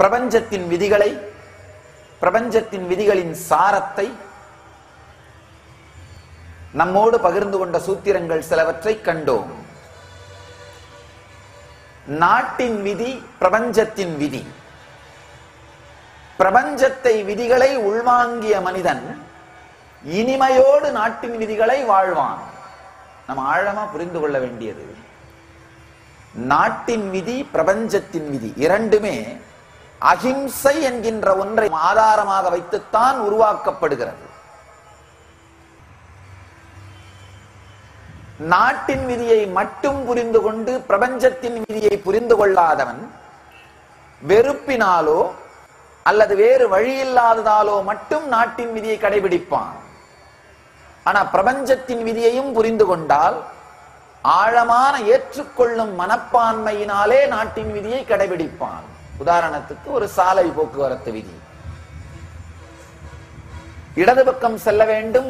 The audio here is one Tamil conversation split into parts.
பிரபஞ்சத்தின் விதிகளை, பிரபஞ்சத்தின் விதிகளின் சாரத்தை நம்மோடு பகிர்ந்து கொண்ட சூத்திரங்கள் சிலவற்றை கண்டோம். நாட்டின் விதி பிரபஞ்சத்தின் விதி. பிரபஞ்சத்தை விதிகளை உள்வாங்கிய மனிதன் இனிமையோடு நாட்டின் விதிகளை வாழ்வான். நம்ம ஆழமா புரிந்து கொள்ள வேண்டியது, நாட்டின் விதி பிரபஞ்சத்தின் விதி இரண்டுமே அஹிம்சை என்கின்ற ஒன்றை ஆதாரமாக வைத்துத்தான் உருவாக்கப்படுகிறது. நாட்டின் விதியை மட்டும் புரிந்து கொண்டு பிரபஞ்சத்தின் விதியை புரிந்து கொள்ளாதவன் வெறுப்பினாலோ அல்லது வேறு வழியில்லாததாலோ மட்டும் நாட்டின் விதியை கடைபிடிப்பான். ஆனா பிரபஞ்சத்தின் விதியையும் புரிந்து கொண்டால் ஆழமான ஏற்றுக்கொள்ளும் மனப்பான்மையினாலே நாட்டின் விதியை கடைபிடிப்பான். உதாரணத்துக்கு ஒரு சாலை போக்குவரத்து விதி. இடது பக்கம் செல்ல வேண்டும்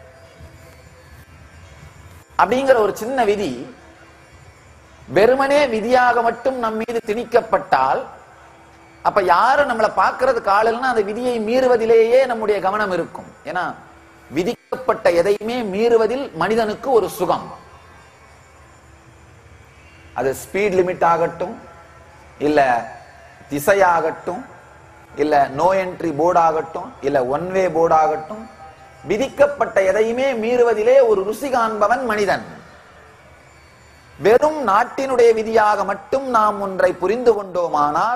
அப்படிங்கிற ஒரு சின்ன விதி வெறுமனே விதியாக மட்டும் நம் மீது திணிக்கப்பட்டால், அப்ப யாரும் நம்மளை பார்க்கறது காலல்னா அந்த விதியை மீறுவதிலேயே நம்முடைய கவனம் இருக்கும். ஏன்னா விதிக்கப்பட்ட எதையுமே மீறுவதில் மனிதனுக்கு ஒரு சுகம். அது ஸ்பீட் லிமிட் ஆகட்டும், இல்ல திசையாகட்டும், இல்ல நோ என்ட்ரி போர்டு ஆகட்டும், இல்ல ஒன் வே போர்டு ஆகட்டும், விதிக்கப்பட்ட எதையுமே மீறுவதிலே ஒரு ருசி காண்பவன் மனிதன். வெறும் நாட்டினுடைய விதியாக மட்டும் நாம் ஒன்றை புரிந்து கொண்டோமானால்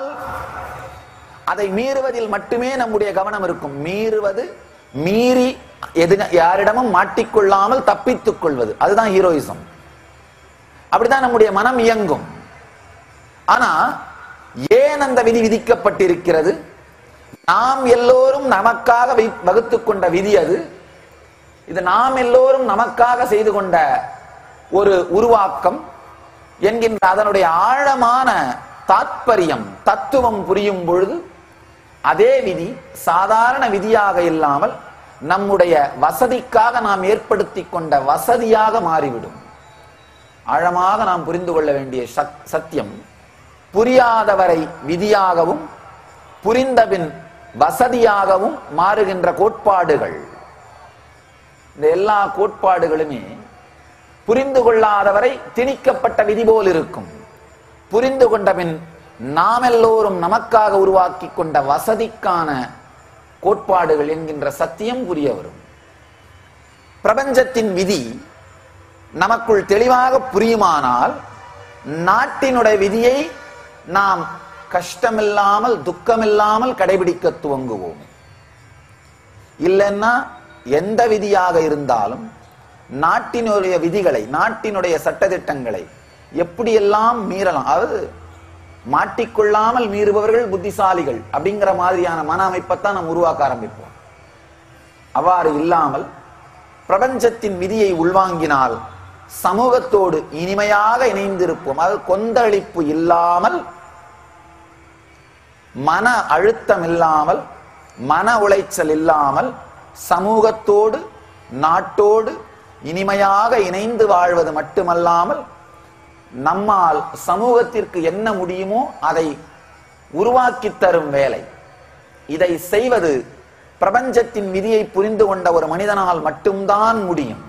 அதை மீறுவதில் மட்டுமே நம்முடைய கவனம் இருக்கும். மீறுவது, மீறி யாரிடமும் மாட்டிக்கொள்ளாமல் தப்பித்துக் கொள்வது, அதுதான் ஹீரோயிசம். அப்படிதான் நம்முடைய மனம் இயங்கும். ஆனா ஏன் அந்த விதி விதிக்கப்பட்டிருக்கிறது? நாம் எல்லோரும் நமக்காக வகுத்துக் கொண்ட விதி அது. இது நாம் எல்லோரும் நமக்காக செய்து கொண்ட ஒரு உருவாக்கம் என்கின்ற அதனுடைய ஆழமான தாத்பரியம், தத்துவம் புரியும் பொழுது அதே விதி சாதாரண விதியாக இல்லாமல் நம்முடைய வசதிக்காக நாம் ஏற்படுத்தி கொண்ட வசதியாக மாறிவிடும். ஆழமாக நாம் புரிந்து கொள்ள வேண்டிய சத்தியம், புரியாதவரை விதியாகவும் புரிந்தபின் வசதியாகவும் மாறுகின்ற கோட்பாடுகள். இந்த எல்லா கோட்பாடுகளுமே புரிந்து கொள்ளாதவரை திணிக்கப்பட்ட விதி போல் இருக்கும். புரிந்து கொண்டபின் நாம் எல்லோரும் நமக்காக உருவாக்கி கொண்ட வசதிக்கான கோட்பாடுகள் என்கின்ற சத்தியம் புரிய வரும். பிரபஞ்சத்தின் விதி நமக்குள் தெளிவாக புரியுமானால் நாட்டினுடைய விதியை நாம் கஷ்டமில்லாமல் துக்கமில்லாமல் கடைபிடிக்க துவங்குவோம். இல்லைன்னா எந்த விதியாக இருந்தாலும் நாட்டினுடைய விதிகளை, நாட்டினுடைய சட்டதிட்டங்களை எப்படியெல்லாம் மீறலாம். அதாவது மாட்டிக்கொள்ளாமல் மீறுபவர்கள் புத்திசாலிகள் அப்படிங்கிற மாதிரியான மன அமைப்பைத்தான் நாம் உருவாக்க ஆரம்பிப்போம். அவ்வாறு இல்லாமல் பிரபஞ்சத்தின் விதியை உள்வாங்கினால் சமூகத்தோடு இனிமையாக இணைந்திருப்போம். அது கொந்தளிப்பு இல்லாமல், மன அழுத்தம் இல்லாமல், மன உளைச்சல் இல்லாமல் சமூகத்தோடு நாட்டோடு இனிமையாக இணைந்து வாழ்வது மட்டுமல்லாமல் நம்மால் சமூகத்திற்கு என்ன முடியுமோ அதை உருவாக்கி தரும் வேலை. இதை செய்வது பிரபஞ்சத்தின் விதியை புரிந்து கொண்ட ஒரு மனிதனால் மட்டும்தான் முடியும்.